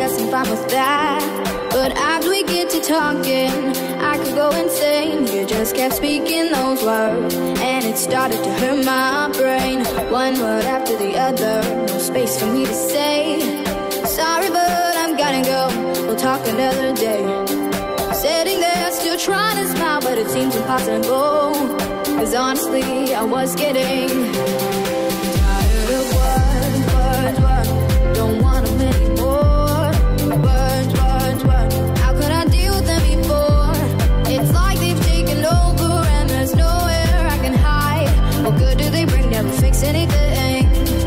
guess I'm fine with that. But as we get to talking, I could go insane. You just kept speaking those words, and it started to hurt my brain. One word after the other, no space for me to say. Sorry, but I'm gonna go. We'll talk another day. Sitting there, still trying to smile, but it seems impossible. Cause honestly, I was getting tired of words. Don't want them anymore. Words. How could I deal with them before? It's like they've taken over and there's nowhere I can hide. What good do they bring? Never fix anything.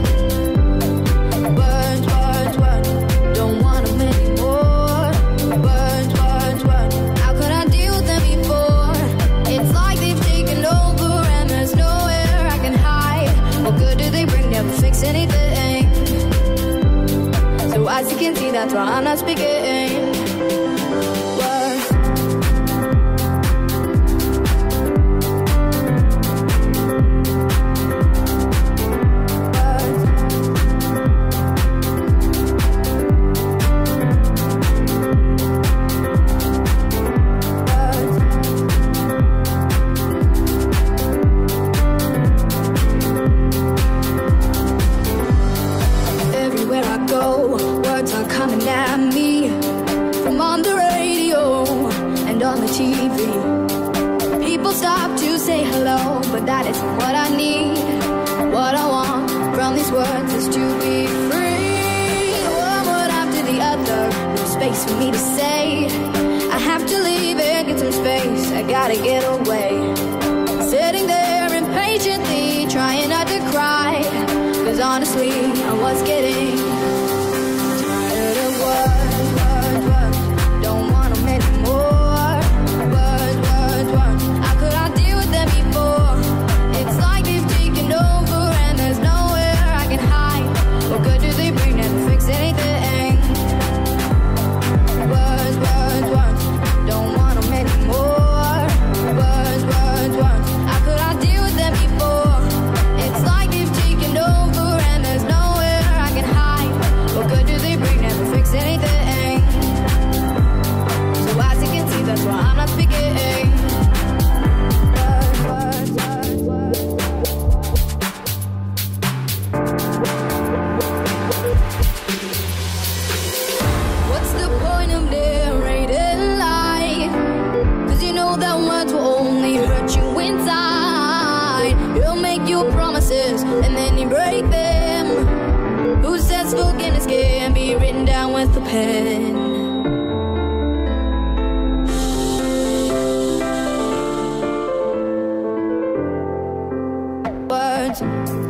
Words. Don't want them anymore. Words. How could I deal with them before? It's like they've taken over and there's nowhere I can hide. What good do they bring? Never fix anything. So as you can see, that's why I'm not speaking. TV. People stop to say hello, but that isn't what I need. What I want from these words is to be free. One word after the other, no space for me to say. I have to leave and get some space. I gotta get away. Sitting there impatiently, trying not to cry. Cause honestly, I was getting tired of words. Don't want them anymore. How could I deal with them before? It's like they've taken over and there's nowhere I can hide. What good do they bring? Never fix anything. Words. Don't want them anymore. Words. How could I deal with them before? It's like they've taken over and there's nowhere I can hide. What good do they bring? Never fix anything. So as you can see, that's why I'm not speaking. And then you break them. Who says forgiveness can be written down with a pen? Words.